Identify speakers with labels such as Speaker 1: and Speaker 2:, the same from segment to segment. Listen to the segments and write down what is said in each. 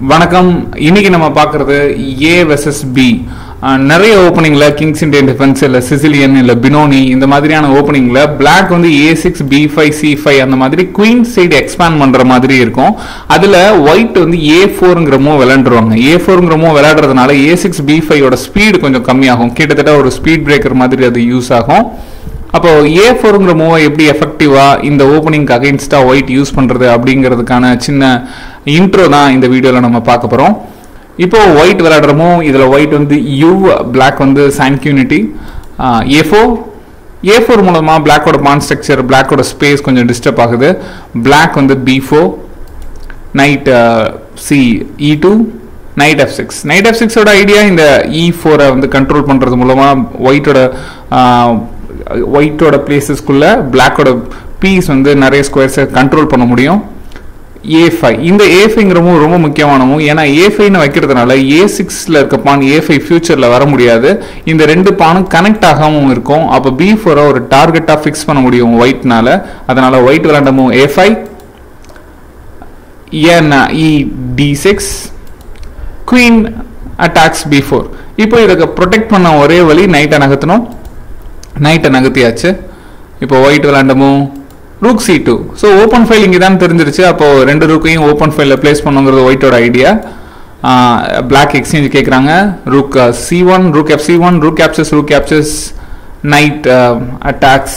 Speaker 1: வணக்கம். இன்னைக்கு நம்ம பார்க்கறது A vs B. நிறைய ஓப்பனிங்ல கிங்ஸ் இண்டியன் டிஃபென்ஸ் இல்ல சிசிலியன் இல்ல பினோனி இந்த மாதிரியான ஓப்பனிங்ல பிளாக் வந்து A6 B5 C5 அந்த மாதிரி குயின் சைடு எக்ஸ்பேண்ட் பண்ற மாதிரி இருக்கும். அதுல ஒயிட் வந்து A4ங்கிற மூவ் விளையாண்டுருவாங்க. A4ங்கிற மூவ் விளையாடுறதுனால A6 B5 ஓட ஸ்பீடு கொஞ்சம் கம்மியாகும். கிட்டத்தட்ட ஒரு ஸ்பீட் பிரேக்கர் மாதிரி அது யூஸ் ஆகும். அப்போ A4ங்கிற மூவை எப்படி எஃபெக்டிவா இந்த ஓப்பனிங்க்கு அகைன்ஸ்டா ஒயிட் யூஸ் பண்றது அப்படிங்கிறதுக்கான சின்ன இன்ட்ரோ தான் இந்த வீடியோல நம்ம பார்க்க போறோம். இப்போ ஒயிட் விளையாடுறமோ இதுல ஒயிட் வந்து U, பிளாக் வந்து சான்க்யூனிட்டி. A4 மூலமா பிளாக்கோட பான் ஸ்ட்ரக்சர், பிளாக்கோட ஸ்பேஸ் கொஞ்சம் டிஸ்டர்ப் ஆகுது. பிளாக் வந்து B4, night C E2, night F6. Night F6 ஓட ஐடியா இந்த E4 வந்து கண்ட்ரோல் பண்றது மூலமா ஒயிட்டோட பிளேசஸ்க்குள்ள பிளாக்கோட பீஸ் வந்து நிறைய ஸ்கொயர்ஸை கண்ட்ரோல் பண்ண முடியும். A5 இந்த A5ங்கிற மூவ் ரொம்ப முக்கியமான மூவ். ஏன்னா A5ன்னு வைக்கிறதுனால A6ல இருக்க பான் A5 ஃபியூச்சர்ல வர முடியாது. இந்த ரெண்டு பானும் கனெக்ட் ஆகாமல் இருக்கும். அப்போ B4 ஒரு டார்கெட்டா ஃபிக்ஸ் பண்ண முடியும் ஒயிட்னால. அதனால ஒயிட் விளையாண்ட move A5, E D6, queen attacks B4. இப்போ இதுக்கு ப்ரொடெக்ட் பண்ண ஒரே வழி நைட்டை நகர்த்தணும். நைட்டை நகர்த்தியாச்சு. இப்போ ஒயிட் விளையாண்ட move rook C2. So open file இங்கே தான் தெரிஞ்சிருச்சு. அப்போ ரெண்டு ரூக்கையும் ஓப்பன் ஃபைலில் பிளேஸ் பண்ணுங்கிறது ஒயிட்டோட ஐடியா. பிளாக் எக்ஸ்சேஞ்ச் கேட்குறாங்க. Rook C1, rook FC1, rook captures, knight attacks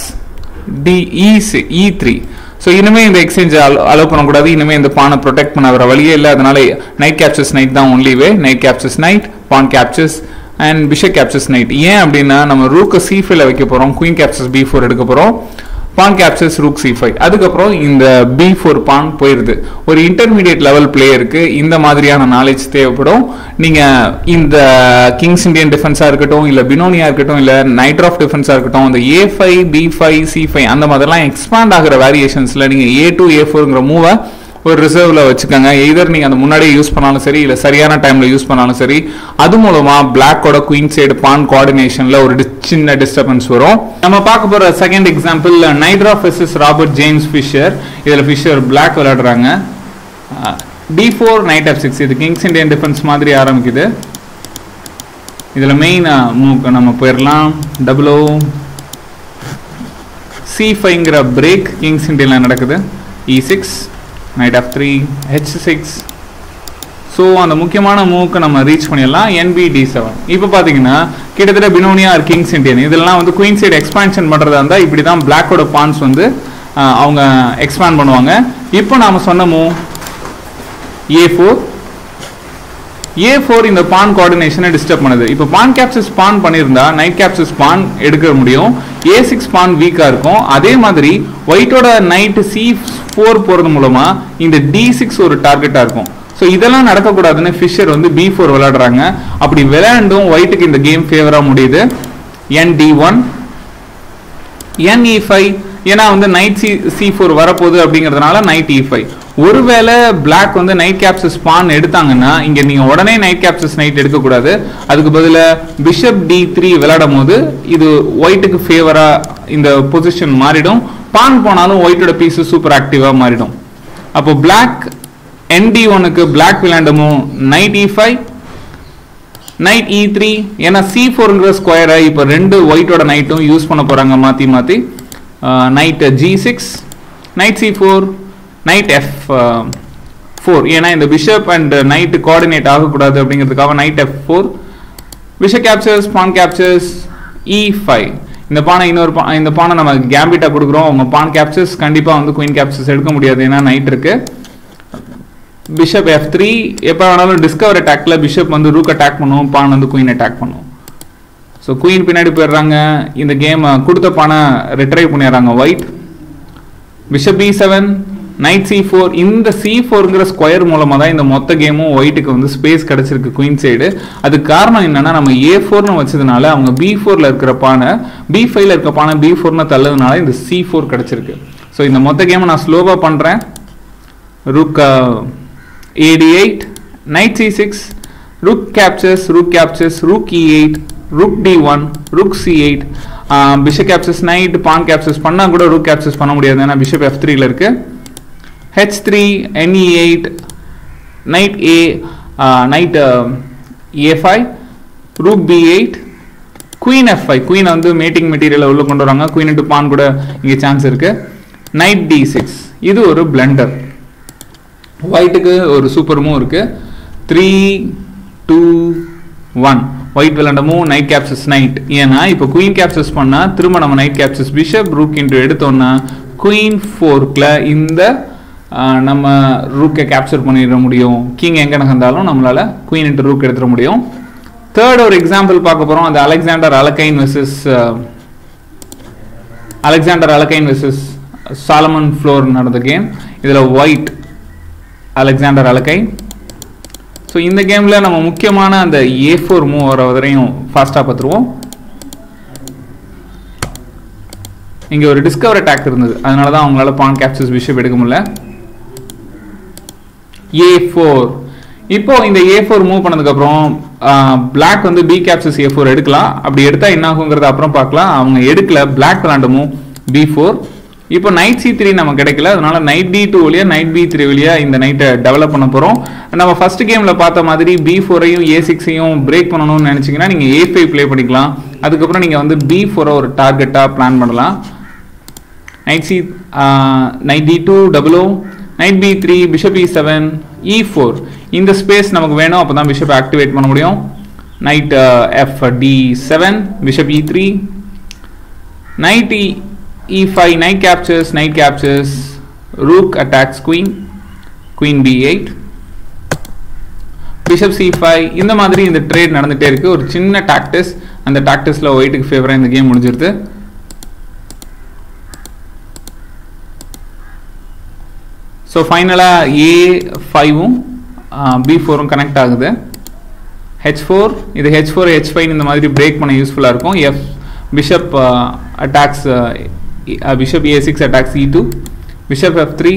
Speaker 1: E3. So இனிமே இந்த எக்ஸ்சேஞ்ச் அலோவ் பண்ணக்கூடாது. இனிமே இந்த பானை ப்ரொடெக்ட் பண்ண வர வழியே இல்லை. அதனால நைட் கேப்சர்ஸ் நைட் தான் only way. Knight captures knight, pawn captures and bishop captures knight. ஏன் அப்படின்னா நம்ம ரூக்கை C5 வைக்க போகிறோம், குயின் கேப்சர்ஸ் B4 எடுக்க போகிறோம், பான் கேப்சர்ஸ் ரூக் C5. அதுக்கப்புறம் இந்த B4 பான் போயிருது. ஒரு இன்டர்மீடியட் லெவல் பிளேயருக்கு இந்த மாதிரியான நாலேஜ் தேவைப்படும். நீங்க இந்த கிங்ஸ் இண்டியன் டிஃபென்ஸா இருக்கட்டும், இல்ல பினோனியா இருக்கட்டும், இல்ல நைட் ஆஃப் டிஃபென்ஸா இருக்கட்டும், இந்த A5 B5 C5 அந்த மாதிரிலாம் எக்ஸ்பாண்ட் ஆகிற வேரியேஷன்ஸ்ல நீங்க A2 A4ங்கிற மூவை ஒரு ரிசர்வ்ல வச்சுக்கோங்க. எதர் நீங்க அந்த முன்னாடியே யூஸ் பண்ணாலும் சரி, இல்ல சரியான டைம்ல யூஸ் பண்ணாலும் சரி. அது மூலமா பிளாக்கோட குயின் சைடு பான் கோஆர்டினேஷன்ல ஒரு சின்ன டிஸ்டர்பன்ஸ் வரும். நம்ம பார்க்க போற second example Najdorf versus Robert James Fischer. இதுல ஃபிஷர் பிளாக் விளையாடுறாங்க. D4 night F6. இது கிங்ஸ் இண்டியன் டிஃபென்ஸ் மாதிரி ஆரம்பிக்குது. இதுல மெயின் மூவ் நம்ம போயிடலாம். டபுளோ C5ங்கிற பிரேக் கிங்ஸ் இண்டியன்ல நடக்குது. E6, night F3, H6. So அந்த முக்கியமான மூவுக்கு நம்ம ரீச் பண்ணிடலாம். NB D7. இப்போ பார்த்தீங்கன்னா கிட்டத்தட்ட பினோனியா ஆர் கிங்ஸ் இண்டியன் இதெல்லாம் வந்து குயின் சைடு எக்ஸ்பான்ஷன் பண்ணுறதா இருந்தால் இப்படி தான் பிளாக்கோட பான்ஸ் வந்து அவங்க எக்ஸ்பேண்ட் பண்ணுவாங்க. இப்போ நாம் சொன்ன மூவ் A4 இந்த பான் கோஆர்டினேஷனை டிஸ்டர்ப் பண்ணுது. இப்போ பான் கேப்சர்ஸ் பான் பண்ணியிருந்தா நைட் கேப்சர்ஸ் பான் எடுக்க முடியும். A6 பான் வீக்காக இருக்கும். அதே மாதிரி ஒயிட்டோட நைட் C4 போகிறது மூலமா இந்த D6 ஒரு டார்கெட்டாக இருக்கும். ஸோ இதெல்லாம் நடக்கக்கூடாதுன்னு ஃபிஷர் வந்து B4 விளையாடுறாங்க. அப்படி விளையாண்டும் ஒயிட்டுக்கு இந்த கேம் ஃபேவராக முடியுது. ND1, NE5. ஏன்னா வந்து நைட் C4 வரப்போகுது அப்படிங்கிறதுனால நைட் E5. ஒருவேளை பிளாக் வந்து நைட் கேப்சர்ஸ் பான் எடுத்தாங்கன்னா இங்க நீங்க உடனே நைட் கேப்சர்ஸ் நைட் எடுக்கக்கூடாது. அதுக்கு பதிலாக பிஷப் D3 விளையாடும் போது இது ஒயிட்டுக்கு ஃபேவரா இந்த பொசிஷன் மாறிடும். பான் போனாலும் ஒயிட்டோட பீஸ் சூப்பர் ஆக்டிவா மாறிடும். அப்போ பிளாக் ND1க்கு பிளாக் விளையாண்டமும் நைட் E5, நைட் E3. ஏன்னா C4ங்கிற ஸ்கொயரை இப்போ ரெண்டு ஒயிட்டோட நைட்டும் யூஸ் பண்ண போறாங்க மாத்தி. Knight G6, knight C4, knight F4. ஏன்னா இந்த பிஷப் அண்ட் நைட் கோஆர்டினேட் ஆகக்கூடாது அப்படிங்கிறதுக்காக knight F4. Bishop captures, pawn captures E5. இந்த பானை நம்ம கேம்பிட்டா கொடுக்குறோம். அவங்க பான் கேப்சர்ஸ் கண்டிப்பா வந்து குயின் கேப்சர்ஸ் எடுக்க முடியாது. ஏன்னா நைட் இருக்கு. Bishop F3. எப்போ வேணாலும் டிஸ்கவர் அட்டாக்ல பிஷப் வந்து ரூக் அட்டாக் பண்ணுவோம், பான் வந்து குயின் அட்டாக் பண்ணுவோம். ஸோ குயின் பின்னாடி போயிடுறாங்க. இந்த கேம் கொடுத்த பானை ரிட்ரைவ் பண்ணிடுறாங்க white. Bishop B7, night C4. இந்த C4ங்கிற ஸ்கொயர் மூலமா தான் இந்த மொத்த கேமும் ஒயிட்டுக்கு வந்து ஸ்பேஸ் கிடைச்சிருக்கு குயின் சைடு. அதுக்கு காரணம் என்னன்னா நம்ம A4னு வச்சதுனால அவங்க B4ல இருக்கிற பானை B5ல இருக்க பானை B4னு தள்ளதுனால இந்த C4 கிடைச்சிருக்கு. ஸோ இந்த மொத்த கேமை நான் ஸ்லோவா பண்றேன். Rook AD8, knight C6, rook captures, rook E8, rook D1, rook C8. Bishop captures knight, pawn captures பண்ணா கூட ரூக் கேப்சர்ஸ் பண்ண முடியாது. ஏன்னா பிஷப் F3ல இருக்கு. H3, NE8, knight a5, rook b8, queen f5. queen வந்து மேட்டிங் மெட்டீரியலை உள்ள கொண்டு வராங்க. queen into pawn கூட இங்க சான்ஸ் இருக்கு. knight d6. இது ஒரு பிளண்டர். ஒயிட்டுக்கு ஒரு சூப்பர் மூவ் இருக்கு. 3 2 1 ஒயிட் விளையாண்ட மூவ் நைட் கேப்சஸ் நைட். ஏன்னா இப்போ குயின் கேப்சஸ் பண்ணா திரும்ப நம்ம knight captures bishop rook into எடுத்தோம்னா குயின் ஃபோர்க்ல இந்த நம்ம ரூக்கை கேப்சர் பண்ணிட முடியும். கிங் எங்க நகர்ந்தாலும் நம்மளால குயின் இன்டு ரூக் எடுத்துட முடியும். தேர்ட் ஒரு எக்ஸாம்பிள் பார்க்க போறோம். அது Alexander Alekhine versus Salomon Flohr நடந்த கேம். இதுல ஒயிட் அலெக்சாண்டர் அலெக்கைன். ஸோ இந்த கேமில் நம்ம முக்கியமான அந்த A4 மூவ் வர வரையும் ஃபாஸ்ட்டாக பார்த்துருவோம். இங்கே ஒரு டிஸ்கவர் அட்டாக் இருந்தது, அதனால தான் அவங்களால பான் கேப்சஸ் பிஷப் எடுக்க முடியல. A4. இப்போ இந்த A4 மூவ் பண்ணதுக்கப்புறம் பிளாக் வந்து B கேப்சஸ் A4 எடுக்கலாம். அப்படி எடுத்தால் என்ன ஆகுங்கிறத அப்புறம் பார்க்கலாம். அவங்க எடுக்கல, பிளாக் விளாண்ட மூவ் B4. இப்போ நைட் C3 நமக்கு கிடைக்கல, அதனால நைட் D2 வழியா நைட் B3 வழியா இந்த நைட்டை டெவலப் பண்ண போகிறோம். நம்ம ஃபர்ஸ்ட் கேமில் பார்த்த மாதிரி B4ஐயும் A6ஐயும் பிரேக் பண்ணணும்னு நினச்சிங்கன்னா நீங்கள் A5 ப்ளே பண்ணிக்கலாம். அதுக்கப்புறம் நீங்கள் வந்து B4 ஒரு டார்கெட்டாக பிளான் பண்ணலாம். நைட் D2 டபுளோ, knight B3, bishop E7, E4. இந்த ஸ்பேஸ் நமக்கு வேணும், அப்போ தான் பிஷப் ஆக்டிவேட் பண்ண முடியும். Knight FD7, bishop E3, knight E5, knight captures, rook attacks queen B8, bishop C5. இந்த மாதிரி இந்த ட்ரேட் நடந்துட்டே இருக்கு. ஒரு சின்ன டாக்டிஸ், அந்த டாக்டிஸ்ல ஒயிட்டுக்கு ஃபேவரா இந்த கேம் முடிஞ்சிருது. ஸோ ஃபைனலாக A5ம் B4ம் கனெக்ட் ஆகுது. H4, இது H4 H5 இந்த மாதிரி பிரேக் பண்ண யூஸ்ஃபுல்லாக இருக்கும். Bishop attacks bishop A6 attacks E2, bishop F3,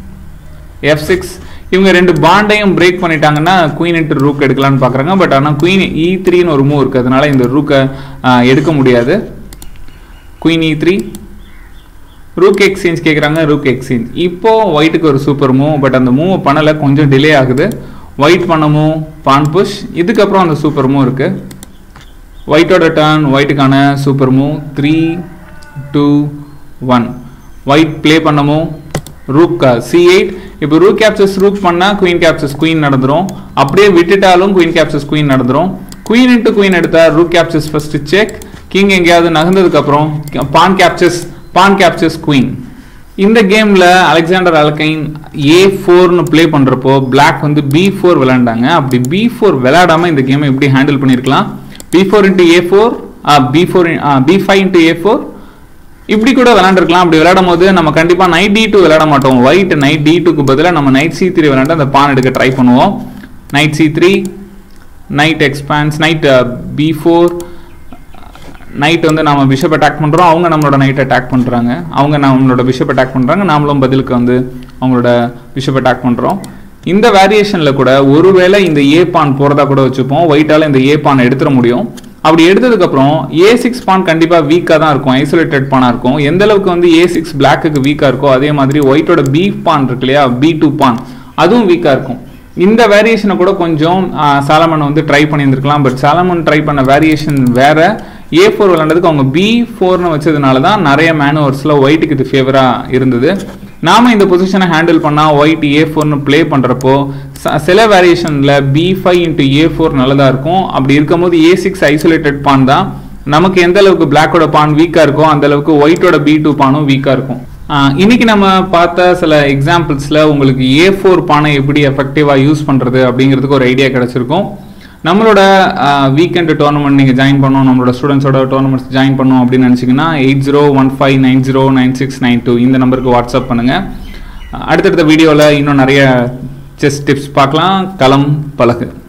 Speaker 1: F6. இவங்க ரெண்டு பாண்டையும் பிரேக் பண்ணிட்டாங்கன்னா குயின் இன்டு ரூக் எடுக்கலாம்னு பார்க்குறாங்க. பட் ஆனால் குயின் E3ன்னு ஒரு மூவ் இருக்குது, அதனால இந்த ரூக்கை எடுக்க முடியாது. குயின் E3, ரூக் எக்ஸ்சேஞ்ச் கேட்குறாங்க, ரூக் எக்ஸ்சேஞ்ச். இப்போ ஒயிட்டுக்கு ஒரு சூப்பர் மூவ், பட் அந்த மூவ் பண்ணலை, கொஞ்சம் டிலே ஆகுது. ஒயிட் பண்ண மூவ் பான் புஷ், இதுக்கப்புறம் அந்த சூப்பர் மூவ் இருக்கு. ஒயிட்டோட டர்ன், ஒயிட்டுக்கான சூப்பர் மூவ் 3 2 1. ஒயிட் பிளே பண்ணமும் ரூக் C8. இப்போ ரூக் கேப்சஸ் ரூக் பண்ணா குயின் கேப்சஸ் குயின் நடந்துரும். அப்படியே விட்டுட்டாலும் குயின் கேப்சஸ் குயின் நடந்துரும். குயின் இன்டு குயின் எடுத்தா rook captures first check, king எங்கேயாவது நகர்ந்ததுக்கு அப்புறம் பான் கேப்சஸ் குயின். இந்த கேம்ல அலெக்சாண்டர் அலெக்கைன் A4ன்னு பிளே பண்றப்போ பிளாக் வந்து B4 விளையாண்டாங்க. அப்படி B4 விளையாடாம இந்த கேமை எப்படி ஹேண்டில் பண்ணிருக்கலாம்? B4 into A4, B5 into A4 இப்படி கூட விளையாண்டுருக்கலாம். அப்படி விளையாடும் போது நம்ம கண்டிப்பா நைட் D2 விளையாட மாட்டோம். ஒயிட் நைட் D2க்கு பதிலாக நம்ம நைட் C3 விளையாண்டு அந்த பான் எடுக்க ட்ரை பண்ணுவோம். நைட் C3, நைட் எக்ஸ்பான்ஸ், நைட் B4. நைட் வந்து நம்ம பிஷப் அட்டாக் பண்றோம், அவங்க நம்மளோட நைட் அட்டாக் பண்றாங்க. அவங்க நம்மளோட பிஷப் அட்டாக் பண்றாங்க, நாமளும் பதிலுக்கு வந்து அவங்களோட பிஷப் அட்டாக் பண்றோம். இந்த வேரியேஷன்ல கூட ஒருவேளை இந்த A பான் போறதா கூட வச்சுப்போம். ஒயிட்டால இந்த A பான் எடுத்துட முடியும். அப்படி எடுத்ததுக்கு அப்புறம் A6 பான் கண்டிப்பா வீக்கா தான் இருக்கும், ஐசோலேட்டட் பானா இருக்கும். எந்த அளவுக்கு வந்து A6 பிளாக்கு வீக்கா இருக்கோ அதே மாதிரி ஒயிட்டோட B பான் இருக்கு இல்லையா, B2 பான், அதுவும் வீக்கா இருக்கும். இந்த வேரியேஷனை கூட கொஞ்சம் சாலமன் வந்து ட்ரை பண்ணியிருந்திருக்கலாம். பட் சாலமன் ட்ரை பண்ண வேரியேஷன் வேற. A4 விளையாண்டதுக்கு அவங்க B4ன்னு வச்சதுனால தான் நிறைய மேனுவர்ஸ்ல ஒயிட்டுக்கு இது ஃபேவரா இருந்தது. நாம இந்த பொசிஷனை ஹேண்டில் பண்ணா ஒயிட் A4ன்னு பிளே பண்றப்போ சில வேரியேஷன்ல B5 into A4 நல்லதா இருக்கும். அப்படி இருக்கும்போது A6 ஐசோலேட்டட் பான் தான். நமக்கு எந்த அளவுக்கு பிளாக்கோட பான் வீக்கா இருக்கோ அந்த அளவுக்கு ஒயிட்டோட B2 பானும் வீக்கா இருக்கும். இன்னைக்கு நம்ம பார்த்த சில எக்ஸாம்பிள்ஸ்ல உங்களுக்கு A4 பானை எப்படி எஃபெக்டிவா யூஸ் பண்றது அப்படிங்கிறதுக்கு ஒரு ஐடியா கிடைச்சிருக்கும். நம்மளோட வீக்கெண்ட் டோர்னமெண்ட் நீங்கள் ஜாயின் பண்ணணும், நம்மளோட ஸ்டூடெண்ட்ஸோட டோர்னமெண்ட்ஸ் ஜாயின் பண்ணணும் அப்படின்னு நினச்சிங்கன்னா 8015909692 இந்த நம்பருக்கு வாட்ஸ்அப் பண்ணுங்கள். அடுத்தடுத்த வீடியோவில் இன்னும் நிறைய செஸ் டிப்ஸ் பார்க்கலாம். களம் பழகு.